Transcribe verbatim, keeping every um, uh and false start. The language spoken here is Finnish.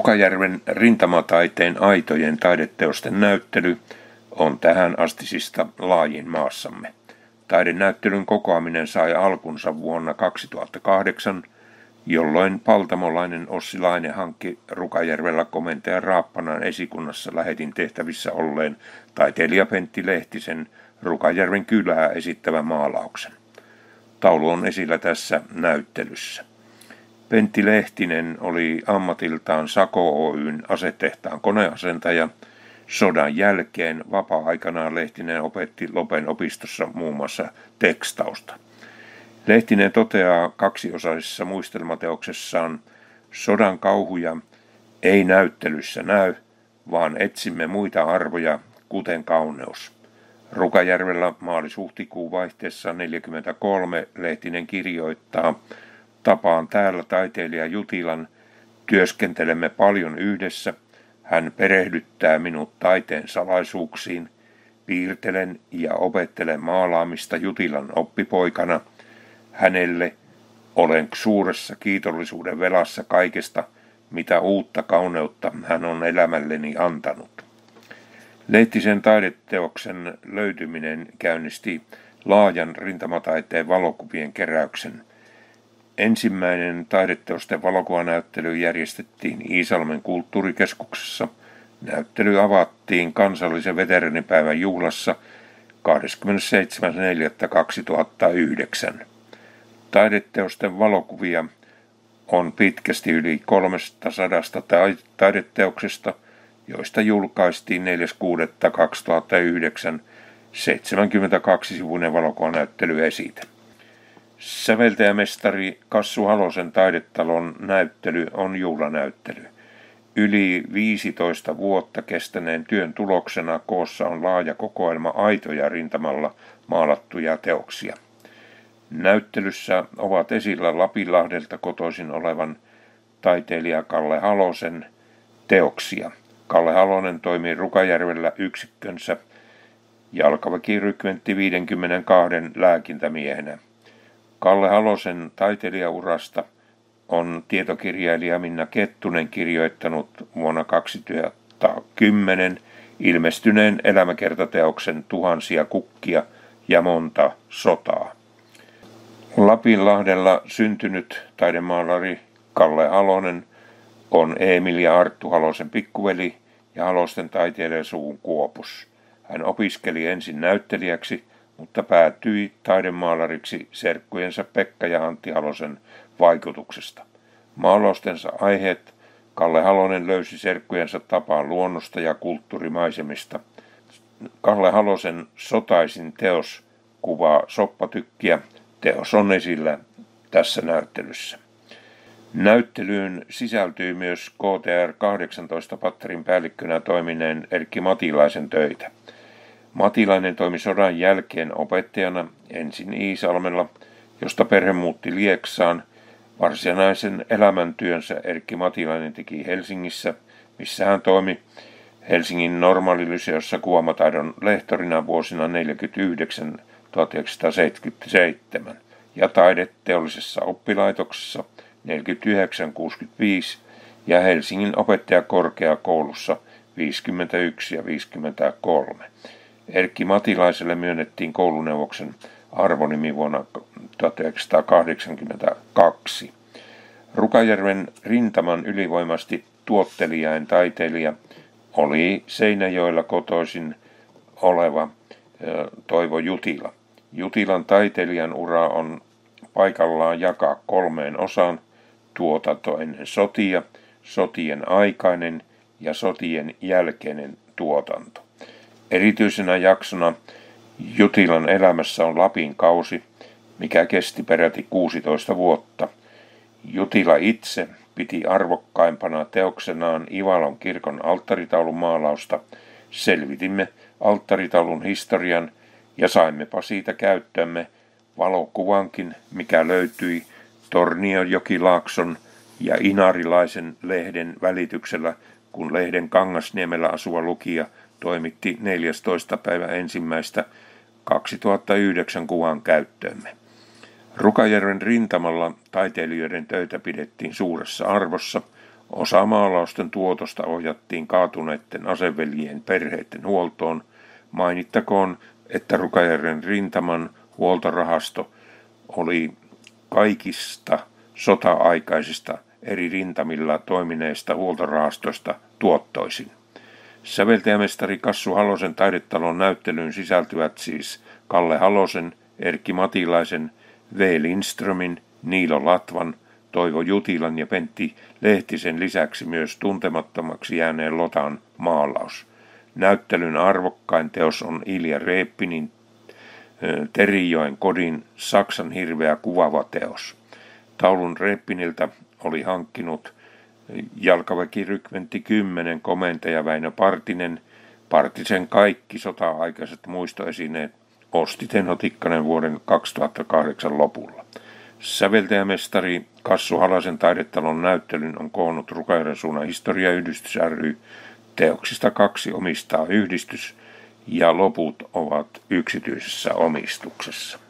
Rukajärven rintamataiteen aitojen taideteosten näyttely on tähän astisista laajin maassamme. Taidenäyttelyn kokoaminen sai alkunsa vuonna kaksituhattakahdeksan, jolloin paltamolainen Ossi Laine hankki Rukajärvellä komentajan Raappanan esikunnassa lähetin tehtävissä olleen taiteilija Pentti Lehtisen Rukajärven kylää esittävän maalauksen. Taulu on esillä tässä näyttelyssä. Pentti Lehtinen oli ammatiltaan Sako Oyn asetehtaan koneasentaja. Sodan jälkeen vapaa-aikanaan Lehtinen opetti Lopen opistossa muun muassa tekstausta. Lehtinen toteaa kaksiosaisessa muistelmateoksessaan: sodan kauhuja ei näyttelyssä näy, vaan etsimme muita arvoja, kuten kauneus. Rukajärvellä maalis-huhtikuun vaihteessa neljäkymmentäkolme Lehtinen kirjoittaa: tapaan täällä taiteilija Jutilan, työskentelemme paljon yhdessä, hän perehdyttää minut taiteen salaisuuksiin, piirtelen ja opettelen maalaamista Jutilan oppipoikana. Hänelle olen suuressa kiitollisuuden velassa kaikesta, mitä uutta kauneutta hän on elämälleni antanut. Lehtisen taideteoksen löytyminen käynnisti laajan rintamataiteen valokuvien keräyksen. Ensimmäinen taideteosten valokuvanäyttely järjestettiin Iisalmen kulttuurikeskuksessa. Näyttely avattiin kansallisen veteraanipäivän juhlassa kahdeskymmenesseitsemäs neljättä kaksituhattayhdeksän. Taideteosten valokuvia on pitkästi yli kolmesataa taideteoksesta, joista julkaistiin neljäs kuudetta kaksituhattayhdeksän seitsemänkymmentäkaksi-sivuinen valokuvanäyttelyesite. Säveltäjämestari Kassu Halosen taidetalon näyttely on juhlanäyttely. Yli viisitoista vuotta kestäneen työn tuloksena koossa on laaja kokoelma aitoja rintamalla maalattuja teoksia. Näyttelyssä ovat esillä Lapinlahdelta kotoisin olevan taiteilija Kalle Halosen teoksia. Kalle Halonen toimii Rukajärvellä yksikkönsä jalkaväkirykmentti viisikymmentäkaksi lääkintämiehenä. Kalle Halosen taiteilijaurasta on tietokirjailija Minna Kettunen kirjoittanut vuonna kaksituhattakymmenen ilmestyneen elämäkertateoksen Tuhansia kukkia ja monta sotaa. Lapinlahdella syntynyt taidemaalari Kalle Halonen on Eemil ja Arttu Halosen pikkuveli ja Halosten taiteilijasuvun kuopus. Hän opiskeli ensin näyttelijäksi, mutta päätyi taidemaalariksi serkkujensa Pekka ja Antti Halosen vaikutuksesta. Maalaustensa aiheet Kalle Halonen löysi serkkujensa tapaan luonnosta ja kulttuurimaisemista. Kalle Halosen sotaisin teos kuvaa soppatykkiä. Teos on esillä tässä näyttelyssä. Näyttelyyn sisältyy myös K T R kahdeksantoista patterin päällikkönä toimineen Erkki Matilaisen töitä. Matilainen toimi sodan jälkeen opettajana ensin Iisalmella, josta perhe muutti Lieksaan. Varsinaisen elämäntyönsä Erkki Matilainen teki Helsingissä, missä hän toimi Helsingin Normaalilyseossa kuvamataidon lehtorina vuosina neljäkymmentäyhdeksän tuhatyhdeksänsataaseitsemänkymmentäseitsemän ja taideteollisessa oppilaitoksessa neljäkymmentäyhdeksän kuusikymmentäviisi ja Helsingin opettajakorkeakoulussa viisikymmentäyksi ja viisikymmentäkolme. Erkki Matilaiselle myönnettiin kouluneuvoksen arvonimi vuonna tuhatyhdeksänsataakahdeksankymmentäkaksi. Rukajärven rintaman ylivoimasti tuottelijain taiteilija oli Seinäjoella kotoisin oleva Toivo Jutila. Jutilan taiteilijan ura on paikallaan jakaa kolmeen osaan: tuotanto ennen sotia, sotien aikainen ja sotien jälkeinen tuotanto. Erityisenä jaksona Jutilan elämässä on Lapin kausi, mikä kesti peräti kuusitoista vuotta. Jutila itse piti arvokkaimpana teoksenaan Ivalon kirkon alttaritaulun maalausta. Selvitimme alttaritaulun historian ja saimmepa siitä käyttöömme valokuvankin, mikä löytyi Tornionjokilaakson ja Inarilaisen lehden välityksellä, kun lehden Kangasniemellä asuva lukija toimitti neljästoista päivä ensimmäistä kaksituhattayhdeksän kuvan käyttöömme. Rukajärven rintamalla taiteilijoiden töitä pidettiin suuressa arvossa. Osa maalausten tuotosta ohjattiin kaatuneiden aseveljien perheiden huoltoon. Mainittakoon, että Rukajärven rintaman huoltorahasto oli kaikista sota-aikaisista eri rintamilla toimineista huoltorahastoista tuottoisin. Säveltäjämestari Kassu Halosen taidetalon näyttelyyn sisältyvät siis Kalle Halosen, Erkki Matilaisen, V. Lindströmin, Niilo Latvan, Toivo Jutilan ja Pentti Lehtisen lisäksi myös tuntemattomaksi jääneen Lotan maalaus. Näyttelyn arvokkain teos on Ilja Reeppinin Terijoen kodin Saksan hirveä kuvaava teos. Taulun Reeppiniltä oli hankkinut jalkaväkirykmentti kymmenen komentaja Väinö Partinen. Partisen kaikki sota-aikaiset muistoesineet osti Tenho Tikkanen vuoden kaksituhattakahdeksan lopulla. Säveltäjämestari Kassu Halosen taidetalon näyttelyn on koonnut Rukajärven suunnan historiayhdistys ry. Teoksista kaksi omistaa yhdistys ja loput ovat yksityisessä omistuksessa.